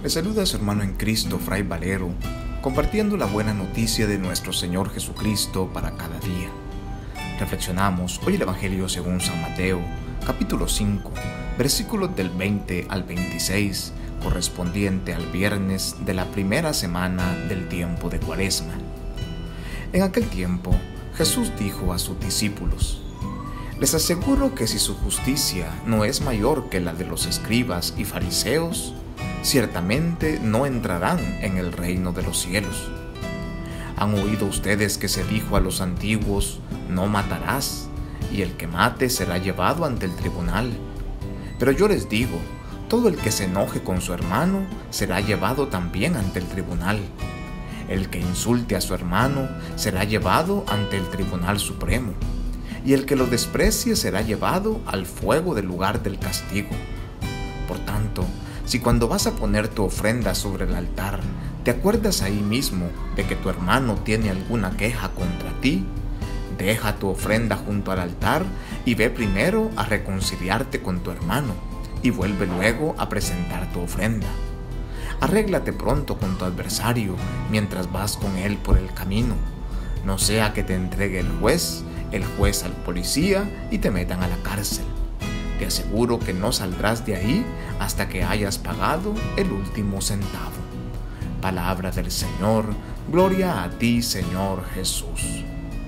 Le saluda a su hermano en Cristo, Fray Valero, compartiendo la buena noticia de nuestro Señor Jesucristo para cada día. Reflexionamos hoy el Evangelio según San Mateo, capítulo 5, versículos del 20 al 26, correspondiente al viernes de la primera semana del tiempo de Cuaresma. En aquel tiempo, Jesús dijo a sus discípulos: les aseguro que si su justicia no es mayor que la de los escribas y fariseos, ciertamente no entrarán en el reino de los cielos. Han oído ustedes que se dijo a los antiguos: no matarás, y el que mate será llevado ante el tribunal. Pero yo les digo, todo el que se enoje con su hermano será llevado también ante el tribunal. El que insulte a su hermano será llevado ante el tribunal supremo, y el que lo desprecie será llevado al fuego del lugar del castigo. Por tanto, si cuando vas a poner tu ofrenda sobre el altar, te acuerdas ahí mismo de que tu hermano tiene alguna queja contra ti, deja tu ofrenda junto al altar y ve primero a reconciliarte con tu hermano, y vuelve luego a presentar tu ofrenda. Arréglate pronto con tu adversario mientras vas con él por el camino, no sea que te entregue el juez al policía y te metan a la cárcel. Te aseguro que no saldrás de ahí hasta que hayas pagado el último centavo. Palabra del Señor, gloria a ti, Señor Jesús.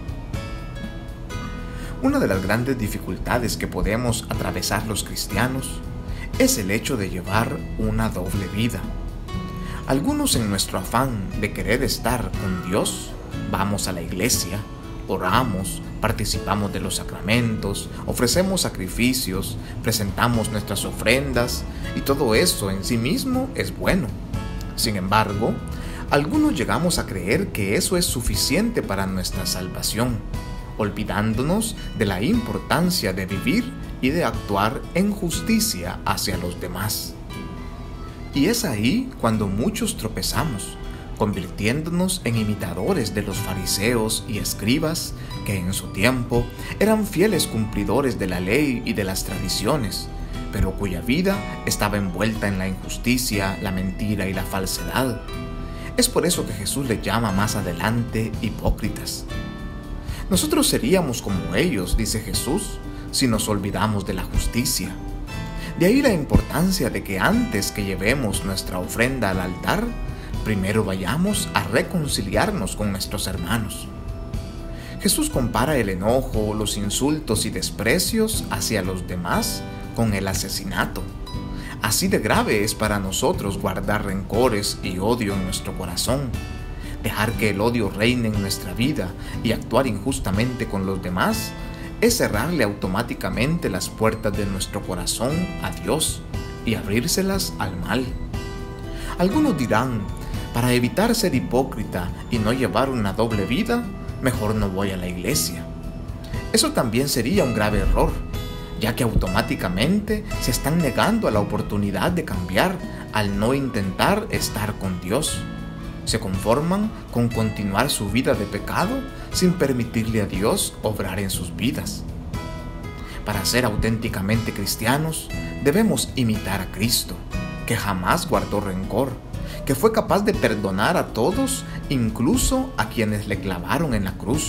Una de las grandes dificultades que podemos atravesar los cristianos es el hecho de llevar una doble vida. Algunos, en nuestro afán de querer estar con Dios, vamos a la iglesia, oramos, participamos de los sacramentos, ofrecemos sacrificios, presentamos nuestras ofrendas, y todo eso en sí mismo es bueno. Sin embargo, algunos llegamos a creer que eso es suficiente para nuestra salvación, olvidándonos de la importancia de vivir y de actuar en justicia hacia los demás. Y es ahí cuando muchos tropezamos, convirtiéndonos en imitadores de los fariseos y escribas que en su tiempo eran fieles cumplidores de la ley y de las tradiciones, pero cuya vida estaba envuelta en la injusticia, la mentira y la falsedad. Es por eso que Jesús les llama más adelante hipócritas. Nosotros seríamos como ellos, dice Jesús, si nos olvidamos de la justicia. De ahí la importancia de que antes que llevemos nuestra ofrenda al altar, primero vayamos a reconciliarnos con nuestros hermanos. Jesús compara el enojo, los insultos y desprecios hacia los demás con el asesinato. Así de grave es para nosotros guardar rencores y odio en nuestro corazón. Dejar que el odio reine en nuestra vida y actuar injustamente con los demás es cerrarle automáticamente las puertas de nuestro corazón a Dios y abrírselas al mal. Algunos dirán: para evitar ser hipócrita y no llevar una doble vida, mejor no voy a la iglesia. Eso también sería un grave error, ya que automáticamente se están negando a la oportunidad de cambiar al no intentar estar con Dios. Se conforman con continuar su vida de pecado sin permitirle a Dios obrar en sus vidas. Para ser auténticamente cristianos, debemos imitar a Cristo, que jamás guardó rencor, que fue capaz de perdonar a todos, incluso a quienes le clavaron en la cruz.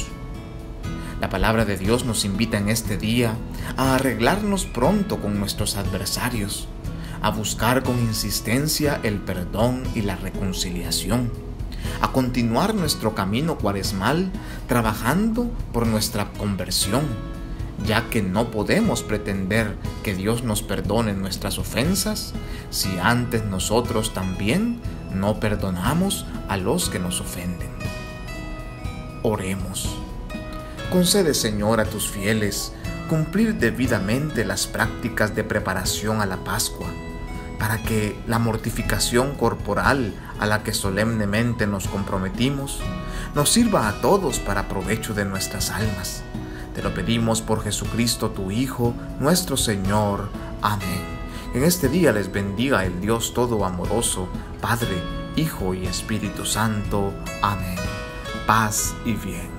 La palabra de Dios nos invita en este día a arreglarnos pronto con nuestros adversarios, a buscar con insistencia el perdón y la reconciliación, a continuar nuestro camino cuaresmal trabajando por nuestra conversión, ya que no podemos pretender que Dios nos perdone nuestras ofensas si antes nosotros también no perdonamos a los que nos ofenden. Oremos. Concede, Señor, a tus fieles cumplir debidamente las prácticas de preparación a la Pascua, para que la mortificación corporal a la que solemnemente nos comprometimos nos sirva a todos para provecho de nuestras almas. Te lo pedimos por Jesucristo, tu Hijo, nuestro Señor. Amén. En este día les bendiga el Dios todo amoroso, Padre, Hijo y Espíritu Santo. Amén. Paz y bien.